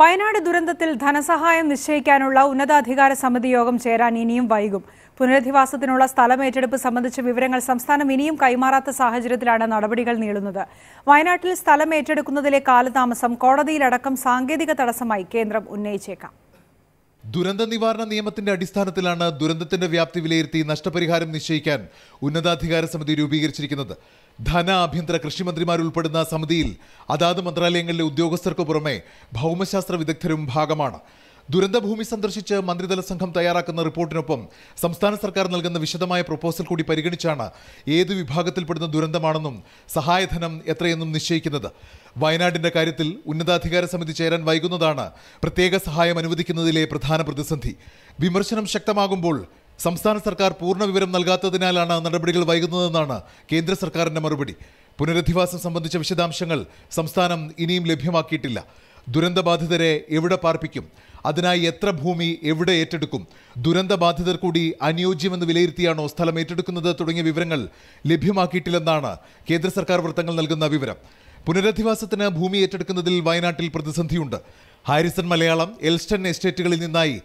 വയനാട് ദുരന്തത്തിൽ ധനസഹായം നിശ്ചയിക്കാനുള്ള ഉന്നതാധികാര സമിതി യോഗം ചേരാൻ ഇനിയും വൈകും. പുനരധിവാസത്തിനുള്ള സ്ഥലമേറ്റെടുപ്പ് സംബന്ധിച്ച വിവരങ്ങൾ സംസ്ഥാനം ഇനിയും കൈമാറാത്ത സാഹചര്യത്തിലാണ് നടപടികൾ നീളുന്നത്. വയനാട്ടിൽ സ്ഥലം ഏറ്റെടുക്കുന്നതിലെ കാലതാമസം കോടതിയിലടക്കം സാങ്കേതിക തടസ്സമായി കേന്ദ്രം ഉന്നയിച്ചേക്കാം. ദുരന്ത നിവാരണ നിയമത്തിന്റെ അടിസ്ഥാനത്തിലാണ് ദുരന്തത്തിന്റെ വ്യാപ്തി വിലയിരുത്തി നഷ്ടപരിഹാരം നിശ്ചയിക്കാൻ ഉന്നതാധികാര സമിതി രൂപീകരിച്ചിരിക്കുന്നത്. ധന, ആഭ്യന്തര, കൃഷിമന്ത്രിമാരുൾപ്പെടുന്ന സമിതിയിൽ അതാത് മന്ത്രാലയങ്ങളിലെ ഉദ്യോഗസ്ഥർക്ക് പുറമെ ഭൗമശാസ്ത്ര വിദഗ്ധരും ഭാഗമാണ്. ദുരന്തഭൂമി സന്ദർശിച്ച് മന്ത്രിതല സംഘം തയ്യാറാക്കുന്ന റിപ്പോർട്ടിനൊപ്പം സംസ്ഥാന സർക്കാർ നൽകുന്ന വിശദമായ പ്രൊപ്പോസൽ കൂടി പരിഗണിച്ചാണ് ഏത് വിഭാഗത്തിൽപ്പെടുന്ന ദുരന്തമാണെന്നും സഹായധനം എത്രയെന്നും നിശ്ചയിക്കുന്നത്. വയനാടിന്റെ കാര്യത്തിൽ ഉന്നതാധികാര സമിതി ചേരാൻ വൈകുന്നതാണ് പ്രത്യേക സഹായം അനുവദിക്കുന്നതിലെ പ്രധാന പ്രതിസന്ധി. വിമർശനം ശക്തമാകുമ്പോൾ സംസ്ഥാന സർക്കാർ പൂർണ്ണ വിവരം നൽകാത്തതിനാലാണ് നടപടികൾ വൈകുന്നതെന്നാണ് കേന്ദ്ര സർക്കാരിന്റെ മറുപടി. പുനരധിവാസം സംബന്ധിച്ച വിശദാംശങ്ങൾ സംസ്ഥാനം ഇനിയും ലഭ്യമാക്കിയിട്ടില്ല. ദുരന്തബാധിതരെ എവിടെ പാർപ്പിക്കും, അതിനായി എത്ര ഭൂമി എവിടെ ഏറ്റെടുക്കും, ദുരന്തബാധിതർ കൂടി അനുയോജ്യമെന്ന് വിലയിരുത്തിയാണോ സ്ഥലം ഏറ്റെടുക്കുന്നത് തുടങ്ങിയ വിവരങ്ങൾ ലഭ്യമാക്കിയിട്ടില്ലെന്നാണ് കേന്ദ്ര സർക്കാർ വൃത്തങ്ങൾ നൽകുന്ന വിവരം. പുനരധിവാസത്തിന് ഭൂമി ഏറ്റെടുക്കുന്നതിൽ വയനാട്ടിൽ പ്രതിസന്ധിയുണ്ട്. ഹാരിസൺ മലയാളം, എൽസ്റ്റൺ എസ്റ്റേറ്റുകളിൽ നിന്നായി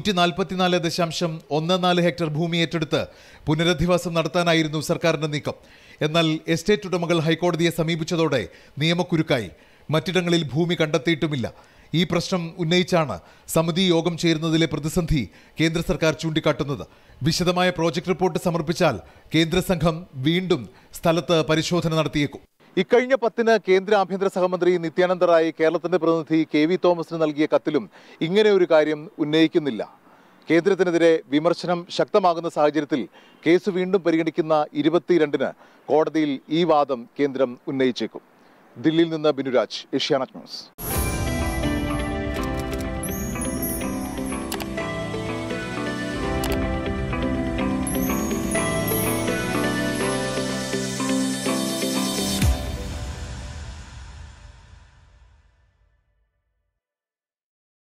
144.14 ഹെക്ടർ ഭൂമി ഏറ്റെടുത്ത് പുനരധിവാസം നടത്താനായിരുന്നു സർക്കാരിന്റെ നീക്കം. എന്നാൽ എസ്റ്റേറ്റ് ഉടമകൾ ഹൈക്കോടതിയെ സമീപിച്ചതോടെ നിയമക്കുരുക്കായി. മറ്റിടങ്ങളിൽ ഭൂമി കണ്ടെത്തിയിട്ടുമില്ല. ഈ പ്രശ്നം ഉന്നയിച്ചാണ് സമിതി യോഗം ചേരുന്നതിലെ പ്രതിസന്ധി കേന്ദ്ര സർക്കാർ ചൂണ്ടിക്കാട്ടുന്നത്. വിശദമായ പ്രോജക്ട് റിപ്പോർട്ട് സമർപ്പിച്ചാൽ കേന്ദ്ര സംഘം വീണ്ടും സ്ഥലത്ത് പരിശോധന നടത്തിയേക്കും. ഇക്കഴിഞ്ഞ 10-ന് കേന്ദ്ര ആഭ്യന്തര സഹമന്ത്രി നിത്യാനന്ദ റായ് കേരളത്തിന്റെ പ്രതിനിധി KV തോമസിന് നൽകിയ കത്തിലും ഇങ്ങനെ ഒരു കാര്യം ഉന്നയിക്കുന്നില്ല. കേന്ദ്രത്തിനെതിരെ വിമർശനം ശക്തമാകുന്ന സാഹചര്യത്തിൽ കേസ് വീണ്ടും പരിഗണിക്കുന്ന 22-ന് കോടതിയിൽ ഈ വാദം കേന്ദ്രം ഉന്നയിച്ചേക്കും. ദില്ലിയിൽ നിന്ന് ബിനുരാജ്, ഏഷ്യാനെറ്റ് ന്യൂസ്.